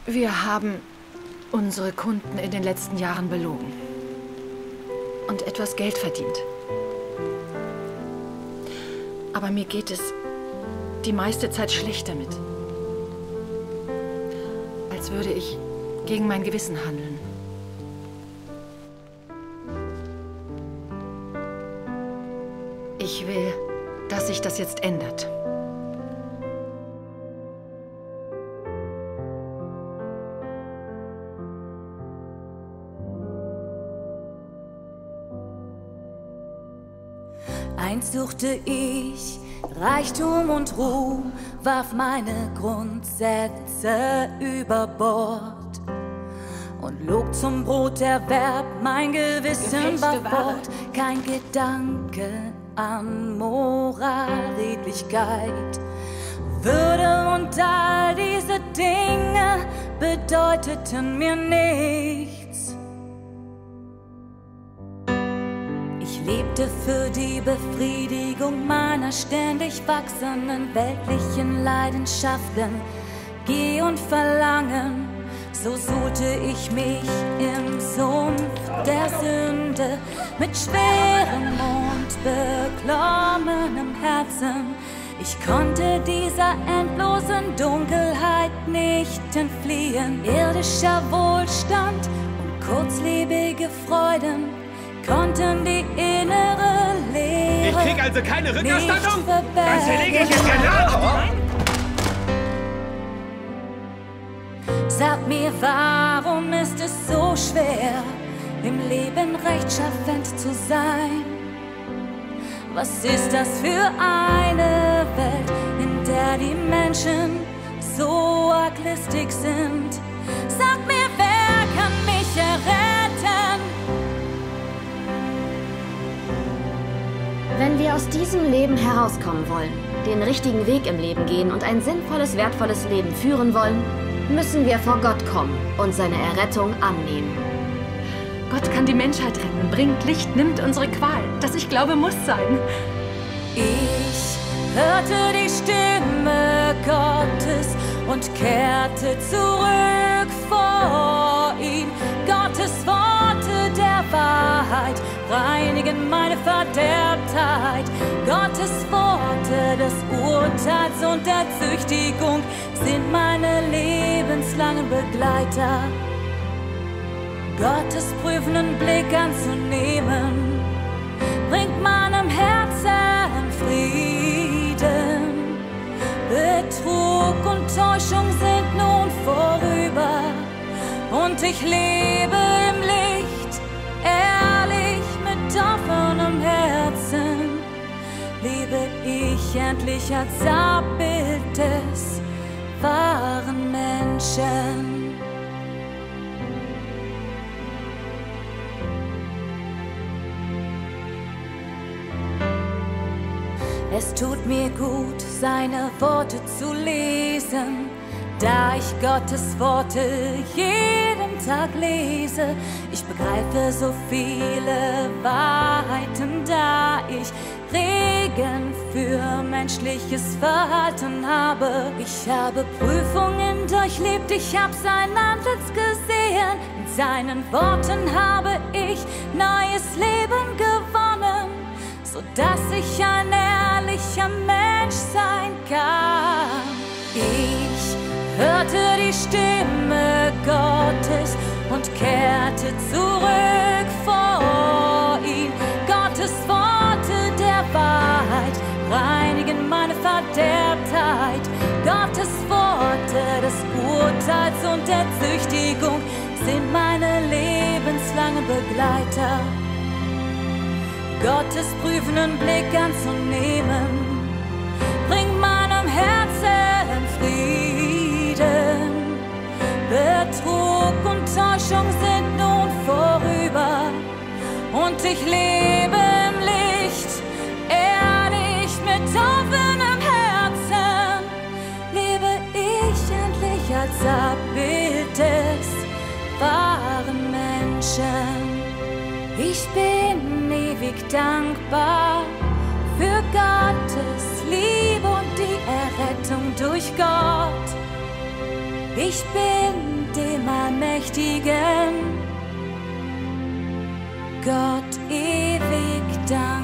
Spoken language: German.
Wir haben unsere Kunden in den letzten Jahren belogen und etwas Geld verdient. Aber mir geht es die meiste Zeit schlecht damit. Als würde ich gegen mein Gewissen handeln. Ich will, dass sich das jetzt ändert. Einst suchte ich Reichtum und Ruhm, warf meine Grundsätze über Bord und log zum Broterwerb, mein Gewissen war fort. Kein Gedanke an Moral, Redlichkeit, Würde und all diese Dinge bedeuteten mir nichts. Ich lebte für die Befriedigung meiner ständig wachsenden weltlichen Leidenschaften, Gier und Verlangen. So suhlte ich mich im Sumpf der Sünde mit schwerem und beklommenem Herzen. Ich konnte dieser endlosen Dunkelheit nicht entfliehen. Irdischer Wohlstand und kurzlebige Freuden konnten die innere Leere. Ich krieg also keine Rückerstattung? Das erlege ich in Granate! Sag mir, warum ist es so schwer, im Leben rechtschaffend zu sein? Was ist das für eine Welt, in der die Menschen so arglistig sind? Sag mir, wer kann mich erretten? Wenn wir aus diesem Leben herauskommen wollen, den richtigen Weg im Leben gehen und ein sinnvolles, wertvolles Leben führen wollen, müssen wir vor Gott kommen und seine Errettung annehmen. Gott kann die Menschheit retten, bringt Licht, nimmt unsere Qual. Das, ich glaube, muss sein. Ich hörte die Stimme Gottes und kehrte zurück vor ihn. Gottes Worte der Wahrheit reinigen meine Verderbtheit. Gottes Worte des Urteils und der Züchtigung sind meine lebenslangen Begleiter. Gottes prüfenden Blick anzunehmen, bringt meinem Herzen Frieden. Betrug und Täuschung sind nun vorüber und ich lebe im Licht, ehrlich mit offenem Herzen. Lebe ich endlich als Abbild des wahren Menschen. Es tut mir gut, seine Worte zu lesen, da ich Gottes Worte jeden Tag lese. Ich begreife so viele Wahrheiten, da ich Regeln für menschliches Verhalten habe. Ich habe Prüfungen durchlebt, ich habe sein Antlitz gesehen. In seinen Worten habe ich neues Leben gewonnen, sodass ich ein ehrlicher Mensch sein kann. Ich hörte die Stimme Gottes und kehrte zurück vor ihn. Gottes Worte der Wahrheit reinigen meine Verderbtheit. Gottes Worte des Urteils und der Züchtigung sind meine lebenslangen Begleiter. Gottes prüfenden Blick anzunehmen, bringt meinem Herzen Frieden. Betrug und Täuschung sind nun vorüber und ich lebe im Licht, ehrlich mit offenem Herzen. Lebe ich endlich als Abbild des wahren Menschen. Ich bin ewig dankbar für Gottes Liebe und die Errettung durch Gott. Ich bin dem Allmächtigen Gott ewig dankbar.